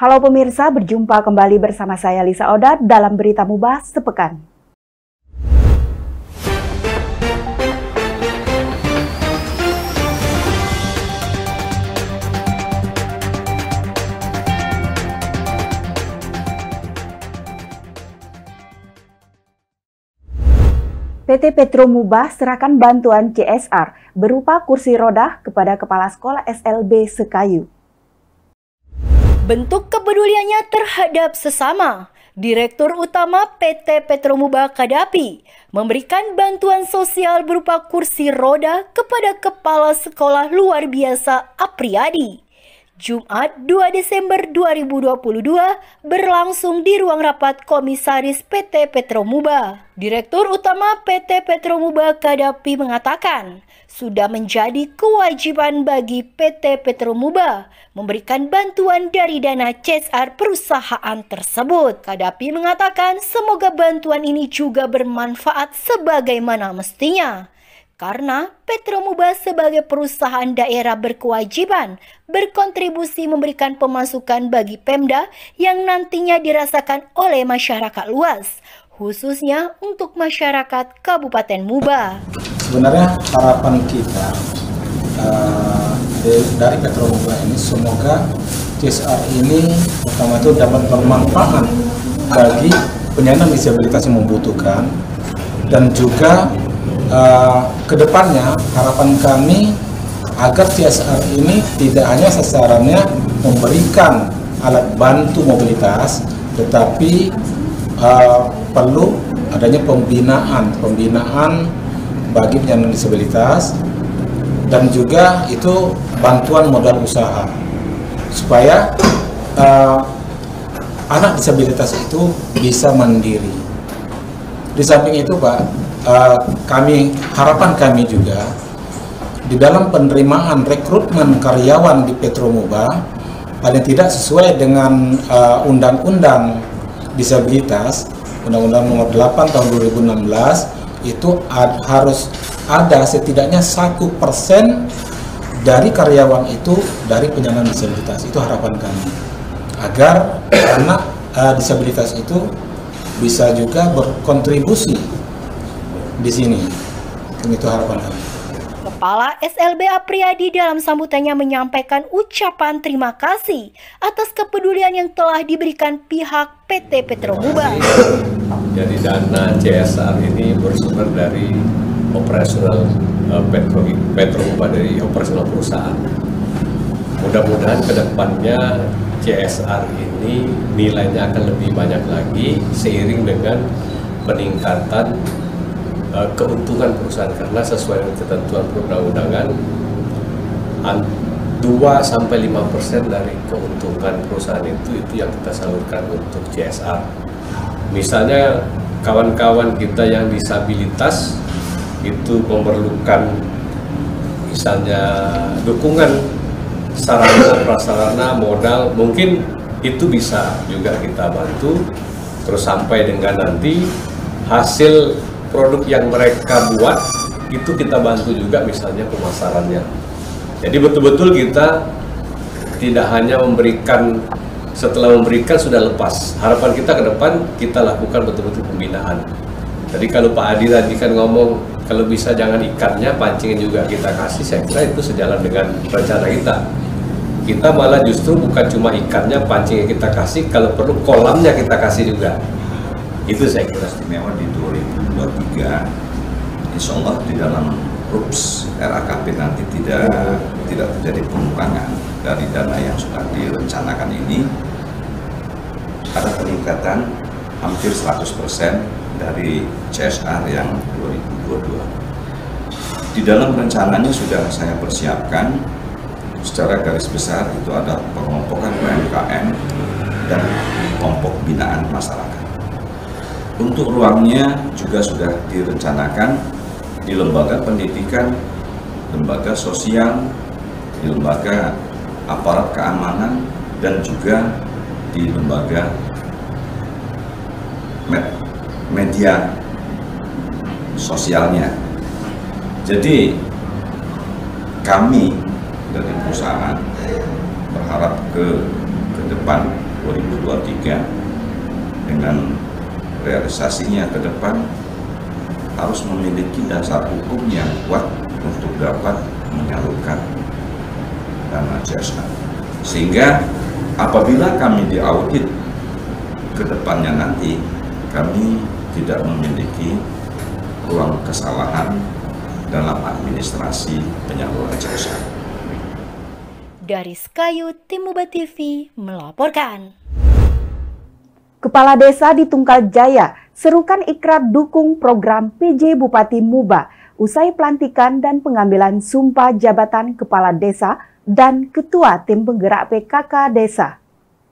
Halo pemirsa, berjumpa kembali bersama saya Lisa Oda dalam Berita Mubah Sepekan. PT Petro Mubah serahkan bantuan CSR berupa kursi roda kepada Kepala Sekolah SLB Sekayu. Bentuk kepeduliannya terhadap sesama, Direktur Utama PT Petro Mubah Kadapi memberikan bantuan sosial berupa kursi roda kepada Kepala Sekolah Luar Biasa Apriyadi. Jumat 2 Desember 2022 berlangsung di ruang rapat Komisaris PT Petro Mubah. Direktur Utama PT Petro Mubah Kadapi mengatakan, sudah menjadi kewajiban bagi PT Petro Mubah memberikan bantuan dari dana CSR perusahaan tersebut. Kadapi mengatakan semoga bantuan ini juga bermanfaat sebagaimana mestinya. Karena Petro Mubah sebagai perusahaan daerah berkewajiban berkontribusi memberikan pemasukan bagi Pemda yang nantinya dirasakan oleh masyarakat luas, khususnya untuk masyarakat Kabupaten Mubah. Sebenarnya harapan kita dari Petro Mubah ini semoga CSR ini pertama itu dapat bermanfaat bagi penyandang disabilitas yang membutuhkan, dan juga kedepannya harapan kami agar CSR ini tidak hanya sasarannya memberikan alat bantu mobilitas, tetapi perlu adanya pembinaan bagi penyandang disabilitas, dan juga itu bantuan modal usaha supaya anak disabilitas itu bisa mandiri. Di samping itu Pak, harapan kami juga di dalam penerimaan rekrutmen karyawan di Petro Mubah paling tidak sesuai dengan Undang-Undang Disabilitas, Undang-Undang Nomor 8 Tahun 2016, itu harus ada setidaknya 1% dari karyawan itu dari penyandang disabilitas. Itu harapan kami agar anak disabilitas itu bisa juga berkontribusi di sini. Itu harapan kami. Kepala SLB Apriyadi dalam sambutannya menyampaikan ucapan terima kasih atas kepedulian yang telah diberikan pihak PT Petro Mubah. Jadi dana CSR ini bersumber dari operasional Petro Mubah, dari operasional perusahaan. Mudah-mudahan ke depannya CSR ini nilainya akan lebih banyak lagi seiring dengan peningkatan keuntungan perusahaan, karena sesuai dengan ketentuan perundang-undangan 2-5% dari keuntungan perusahaan itu yang kita salurkan untuk CSR. Misalnya kawan-kawan kita yang disabilitas itu memerlukan misalnya dukungan sarana prasarana modal, mungkin itu bisa juga kita bantu, terus sampai dengan nanti hasil produk yang mereka buat itu kita bantu juga misalnya pemasarannya. Jadi betul-betul kita tidak hanya memberikan, setelah memberikan sudah lepas. Harapan kita ke depan kita lakukan betul-betul pembinaan. Jadi kalau Pak Adi tadi kan ngomong kalau bisa jangan ikannya, pancingin juga kita kasih, saya kira itu sejalan dengan rencana kita. Kita malah justru bukan cuma ikannya, pancingnya kita kasih, kalau perlu kolamnya kita kasih juga. Itu saya kira istimewa di 2023, insya Allah di dalam RUPS RAKP nanti tidak terjadi pengurangan dari dana yang sudah direncanakan ini. Ada peningkatan hampir 100% dari CSR yang 2022. Di dalam rencananya sudah saya persiapkan secara garis besar, itu ada pengelompokan UMKM dan kelompok binaan masyarakat. Untuk ruangnya juga sudah direncanakan di lembaga pendidikan, lembaga sosial, di lembaga aparat keamanan, dan juga di lembaga media sosialnya. Jadi kami dari perusahaan berharap ke depan 2023 dengan realisasinya ke depan harus memiliki dasar hukum yang kuat untuk dapat menyalurkan dana CSR. Sehingga apabila kami diaudit ke depannya nanti, kami tidak memiliki ruang kesalahan dalam administrasi penyaluran CSR. Dari Sekayu, Tim Muba TV melaporkan. Kepala Desa di Tunggal Jaya serukan ikrar dukung program PJ Bupati Muba usai pelantikan dan pengambilan sumpah jabatan Kepala Desa dan Ketua Tim Penggerak PKK Desa.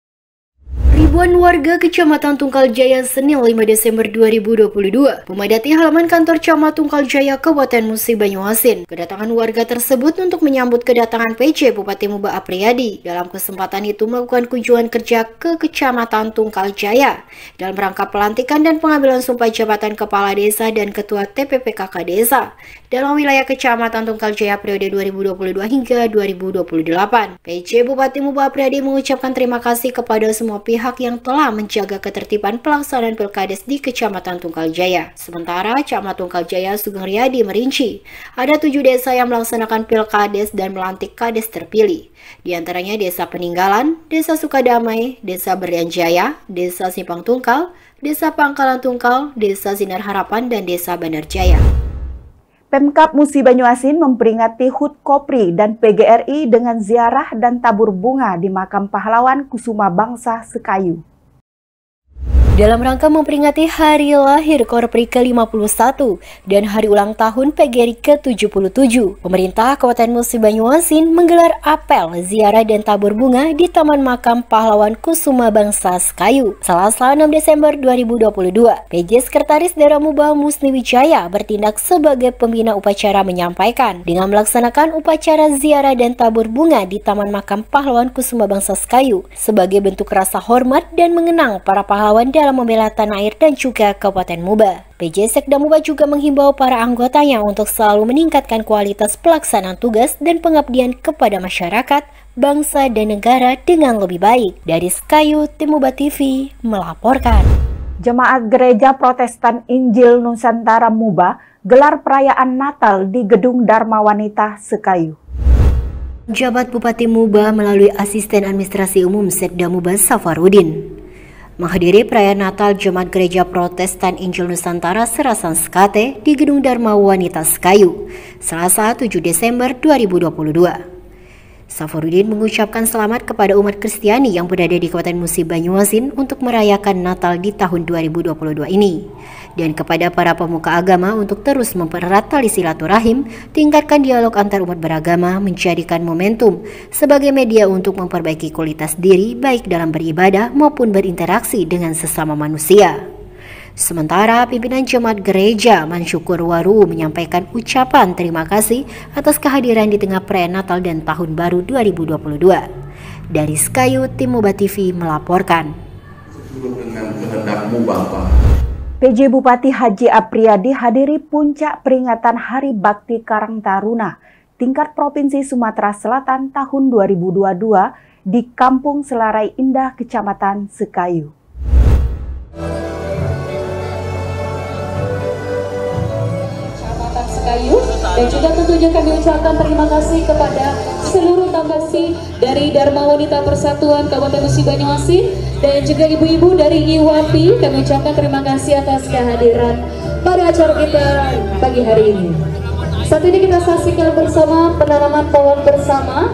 Ribuan warga Kecamatan Tunggal Jaya Senin 5 Desember 2022 memadati halaman kantor Camat Tunggal Jaya Kabupaten Musi Banyuasin. Kedatangan warga tersebut untuk menyambut kedatangan PJ Bupati Muba Apriyadi. Dalam kesempatan itu melakukan kunjungan kerja ke Kecamatan Tunggal Jaya dalam rangka pelantikan dan pengambilan sumpah jabatan Kepala Desa dan Ketua TPPKK Desa dalam wilayah Kecamatan Tunggal Jaya periode 2022 hingga 2028. PJ Bupati Muba Apriyadi mengucapkan terima kasih kepada semua pihak yang telah menjaga ketertiban pelaksanaan Pilkades di Kecamatan Tunggal Jaya. Sementara Camat Tunggal Jaya Sugeng Riyadi merinci, ada 7 desa yang melaksanakan Pilkades dan melantik Kades terpilih. Di antaranya Desa Peninggalan, Desa Sukadamai, Desa Berlian Jaya, Desa Simpang Tungkal, Desa Pangkalan Tungkal, Desa Sinar Harapan, dan Desa Bandar Jaya. Pemkab Musi Banyuasin memperingati HUT Kopri dan PGRI dengan ziarah dan tabur bunga di makam pahlawan Kusuma Bangsa Sekayu. Dalam rangka memperingati hari lahir Korpri ke-51 dan hari ulang tahun PGRI ke-77, pemerintah Kabupaten Musi Banyuasin menggelar apel, ziarah dan tabur bunga di Taman Makam Pahlawan Kusuma Bangsa Sekayu, Selasa 6 Desember 2022. PJ Sekretaris Daerah Muba Musni Wijaya bertindak sebagai pembina upacara menyampaikan, dengan melaksanakan upacara ziarah dan tabur bunga di Taman Makam Pahlawan Kusuma Bangsa Sekayu sebagai bentuk rasa hormat dan mengenang para pahlawan dalam membela tanah air dan juga Kabupaten Muba. PJ Sekda Muba juga menghimbau para anggotanya untuk selalu meningkatkan kualitas pelaksanaan tugas dan pengabdian kepada masyarakat, bangsa, dan negara dengan lebih baik. Dari Sekayu, Tim Muba TV melaporkan. Jemaat Gereja Protestan Injil Nusantara Muba gelar perayaan Natal di Gedung Dharma Wanita Sekayu. Jabat Bupati Muba melalui Asisten Administrasi Umum Sekda Muba Safarudin menghadiri perayaan Natal Jemaat Gereja Protestan Injil Nusantara Serasan Sekate di Gedung Dharma Wanita Sekayu, Selasa 7 Desember 2022. Safarudin mengucapkan selamat kepada umat Kristiani yang berada di Kabupaten Musi Banyuasin untuk merayakan Natal di tahun 2022 ini, dan kepada para pemuka agama untuk terus mempererat tali silaturahim, tingkatkan dialog antar umat beragama, menjadikan momentum sebagai media untuk memperbaiki kualitas diri baik dalam beribadah maupun berinteraksi dengan sesama manusia. Sementara pimpinan Jemaat Gereja Mansyukur Waru menyampaikan ucapan terima kasih atas kehadiran di tengah perayaan Natal dan Tahun Baru 2022. Dari Sekayu, Tim Muba TV melaporkan. Dengan kehendakmu Bapa. PJ Bupati Haji Apriyadi hadiri puncak peringatan Hari Bakti Karang Taruna tingkat Provinsi Sumatera Selatan tahun 2022 di Kampung Selarai Indah, Kecamatan Sekayu. Dan juga tentunya kami ucapkan terima kasih kepada seluruh tambasi dari Dharma Wanita Persatuan Kabupaten Musi Banyuasin dan juga ibu-ibu dari IWAPI. Kami ucapkan terima kasih atas kehadiran pada acara kita pagi hari ini. Saat ini kita saksikan bersama penanaman pohon bersama.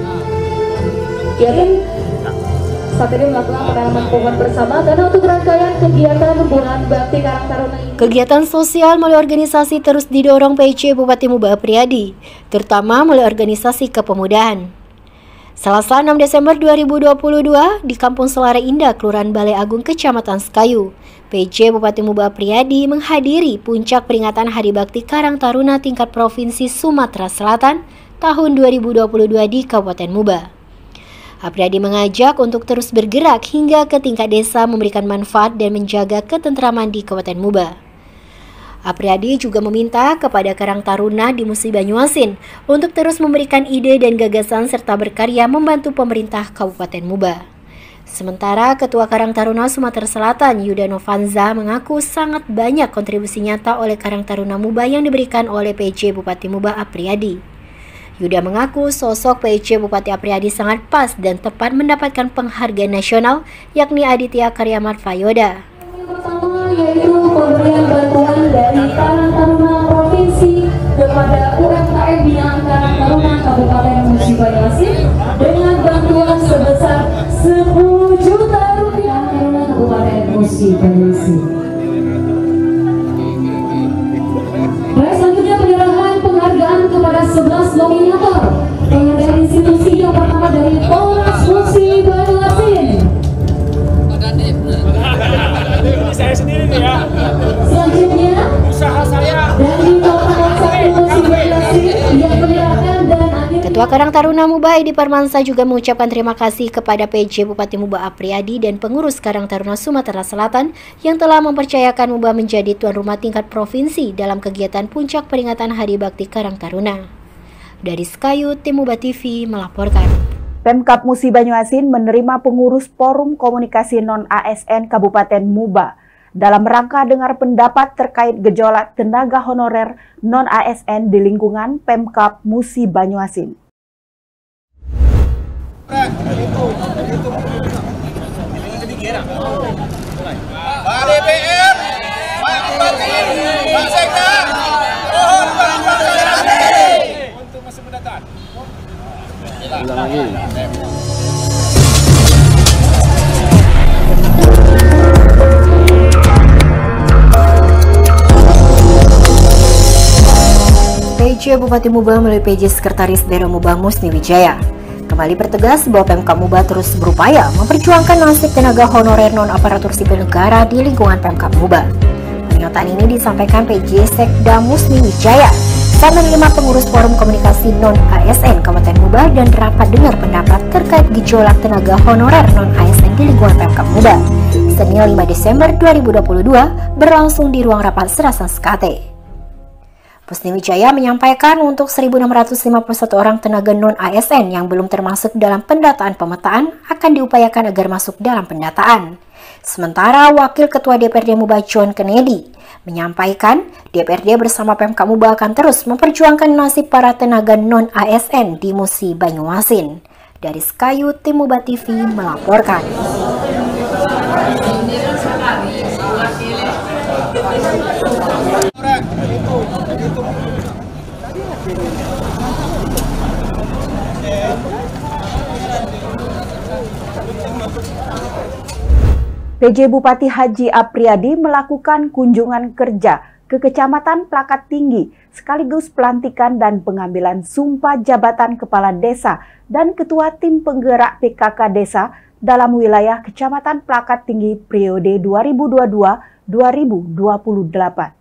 Saat ini melakukan penanaman pohon bersama karena untuk rangkaian kegiatan Bulan Bakti Karang Taruna ini. Kegiatan sosial melalui organisasi terus didorong PJ Bupati Muba Apriyadi, terutama melalui organisasi kepemudaan. Selasa 6 Desember 2022 di Kampung Selarai Indah, Kelurahan Balai Agung, Kecamatan Sekayu, PJ Bupati Muba Apriyadi menghadiri puncak peringatan Hari Bakti Karang Taruna tingkat Provinsi Sumatera Selatan tahun 2022 di Kabupaten Muba. Apriyadi mengajak untuk terus bergerak hingga ke tingkat desa memberikan manfaat dan menjaga ketentraman di Kabupaten Muba. Apriyadi juga meminta kepada Karang Taruna di Musi Banyuasin untuk terus memberikan ide dan gagasan serta berkarya membantu pemerintah Kabupaten Muba. Sementara Ketua Karang Taruna Sumatera Selatan, Yuda Novanza, mengaku sangat banyak kontribusi nyata oleh Karang Taruna Muba yang diberikan oleh PJ Bupati Muba Apriyadi. Yuda mengaku sosok PJ Bupati Apriyadi sangat pas dan tepat mendapatkan penghargaan nasional, yakni Aditya Karya Marfayoda. Yang pertama yaitu pemberian bantuan dari Karang Taruna Provinsi kepada UMKM binaan Karang Taruna Kabupaten Musi Banyuasin dengan bantuan sebesar 10 juta rupiah Taruna Kabupaten Musi Banyuasin. Baik, selanjutnya penyerahan penghargaan kepada 11 nominator. Penghargaan institusi yang pertama dari Polres Musi Banyuasin. Saya sendiri nih ya. Selanjutnya Usaha saya. dari Polres Musi Banyuasin yang menyerahkan dan Ketua Karang Taruna Muba Edi Parmansa juga mengucapkan terima kasih kepada PJ Bupati Muba Apriyadi dan pengurus Karang Taruna Sumatera Selatan yang telah mempercayakan Muba menjadi tuan rumah tingkat provinsi dalam kegiatan puncak peringatan Hari Bakti Karang Taruna. Dari Skayu, Tim Muba TV melaporkan. Pemkab Musi Banyuasin menerima pengurus Forum Komunikasi Non-ASN Kabupaten Muba dalam rangka dengar pendapat terkait gejolak tenaga honorer non-ASN di lingkungan Pemkab Musi Banyuasin. Pak DPR, Pak Bupati, Pak Sekda, mohon berkoordinasi untuk masa mendatang. Ulang lagi. PJ Bupati Muba melalui PJ Sekretaris Daerah Muba Musni Wijaya kembali bertegas bahwa Pemkab Muba terus berupaya memperjuangkan nasib tenaga honorer non-aparatur sipil negara di lingkungan Pemkab Muba. Pernyataan ini disampaikan PJ Sekda Musni Wijaya saat menerima pengurus Forum Komunikasi Non-ASN Kabupaten Muba dan rapat dengar pendapat terkait gejolak tenaga honorer non-ASN di lingkungan Pemkab Muba Senin 5 Desember 2022 berlangsung di ruang rapat Serasan Skate. Musni Wijaya menyampaikan untuk 1.651 orang tenaga non-ASN yang belum termasuk dalam pendataan pemetaan akan diupayakan agar masuk dalam pendataan. Sementara Wakil Ketua DPRD Muba John Kennedy menyampaikan DPRD bersama Pemkab Muba akan terus memperjuangkan nasib para tenaga non-ASN di Musi Banyuasin. Dari Skayu, Tim Muba TV melaporkan. PJ Bupati Haji Apriyadi melakukan kunjungan kerja ke Kecamatan Plakat Tinggi sekaligus pelantikan dan pengambilan sumpah jabatan Kepala Desa dan Ketua Tim Penggerak PKK Desa dalam wilayah Kecamatan Plakat Tinggi periode 2022-2028.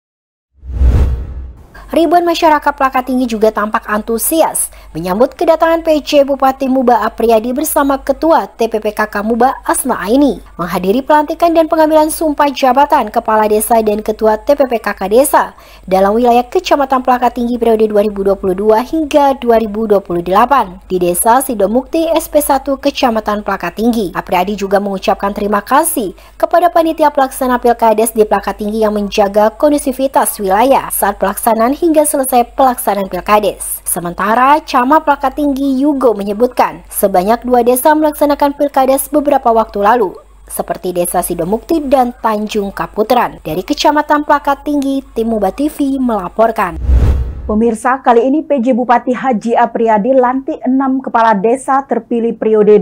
Ribuan masyarakat Plakat Tinggi juga tampak antusias menyambut kedatangan PJ Bupati Muba Apriyadi bersama Ketua TPPKK Muba Asma Aini menghadiri pelantikan dan pengambilan sumpah jabatan Kepala Desa dan Ketua TPPKK Desa dalam wilayah Kecamatan Plakat Tinggi periode 2022 hingga 2028 di Desa Sidomukti SP1 Kecamatan Plakat Tinggi. Apriyadi juga mengucapkan terima kasih kepada panitia pelaksana Pilkades di Plakat Tinggi yang menjaga kondusivitas wilayah saat pelaksanaan hingga selesai pelaksanaan Pilkades. Sementara Camat Plakat Tinggi Yugo menyebutkan sebanyak 2 desa melaksanakan Pilkades beberapa waktu lalu, seperti Desa Sidomukti dan Tanjung Kaputran. Dari Kecamatan Plakat Tinggi, Tim Muba TV melaporkan. Pemirsa, kali ini PJ Bupati Haji Apriyadi lantik 6 kepala desa terpilih periode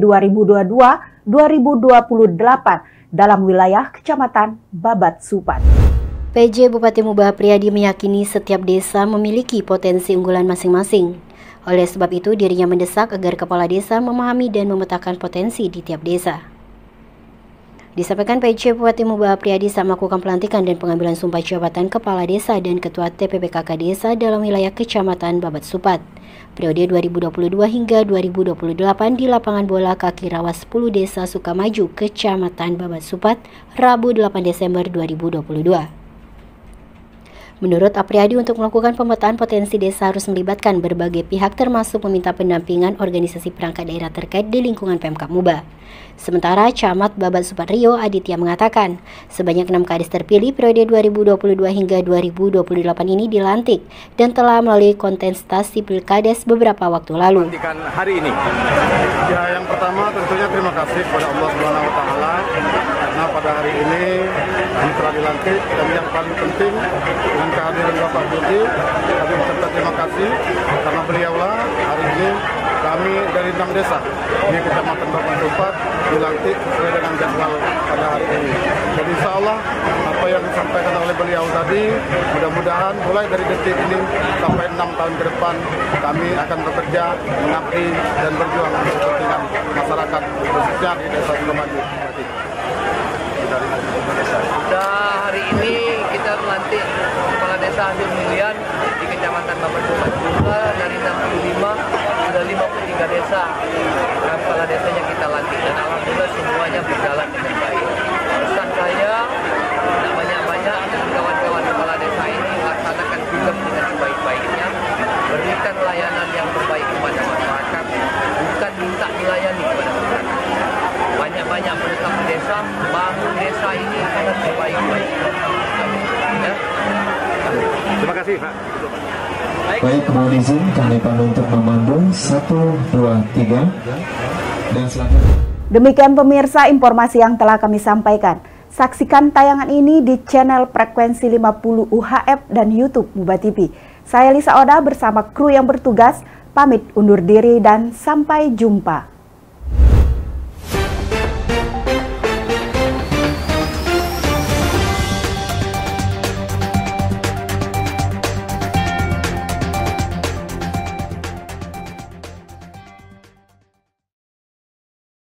2022-2028 dalam wilayah Kecamatan Babat Supat. PJ Bupati Muba Apriyadi meyakini setiap desa memiliki potensi unggulan masing-masing. Oleh sebab itu, dirinya mendesak agar kepala desa memahami dan memetakan potensi di tiap desa. Disampaikan PJ Bupati Muba Apriyadi saat melakukan pelantikan dan pengambilan sumpah jabatan Kepala Desa dan Ketua TPPKK Desa dalam wilayah Kecamatan Babat Supat periode 2022 hingga 2028 di lapangan bola kaki rawa 10 Desa Sukamaju, Kecamatan Babat Supat, Rabu 8 Desember 2022. Menurut Apriyadi, untuk melakukan pemetaan potensi desa harus melibatkan berbagai pihak termasuk meminta pendampingan organisasi perangkat daerah terkait di lingkungan Pemkab Muba. Sementara Camat Babat Supatrio Aditya mengatakan, sebanyak 6 kades terpilih periode 2022 hingga 2028 ini dilantik dan telah melalui kontestasi pilkades beberapa waktu lalu. Hari ini, ya yang pertama tentunya terima kasih kepada Allah Subhanahu Wa Taala karena pada hari ini kami telah dilantik, dan yang paling penting dengan kehadiran Bapak Budi, kami ucapkan terima kasih karena beliaulah hari ini kami dari 6 desa di Kecamatan Bapak Supat dilantik sesuai dengan jadwal pada hari ini. Jadi insya Allah apa yang disampaikan oleh beliau tadi, mudah-mudahan mulai dari detik ini sampai 6 tahun ke depan kami akan bekerja, mengabdi dan berjuang untuk kepentingan masyarakat khususnya di Desa Sukamaju. Sudah hari ini kita melantik Kepala Desa hasil pemilihan di Kecamatan Bapak Supat juga dari 65 sudah 53 desa kepala desanya kita lantik, dan alhamdulillah semuanya berjalan dengan baik. Pesan saya tidak banyak-banyak, dan kawan-kawan kepala desa ini laksanakan tugas dengan sebaik-baiknya, berikan layanan yang terbaik kepada masyarakat, bukan minta dilayani kepada masyarakat. Banyak-banyak menetap di desa, bangun desa ini dengan sebaik-baiknya. Ya. Terima kasih Pak. Baik, mohon izin kami untuk memandu 1, 2, 3 dan selanjutnya. Demikian pemirsa informasi yang telah kami sampaikan. Saksikan tayangan ini di channel Frekuensi 50 UHF dan YouTube Muba TV. Saya Lisa Oda bersama kru yang bertugas pamit undur diri dan sampai jumpa.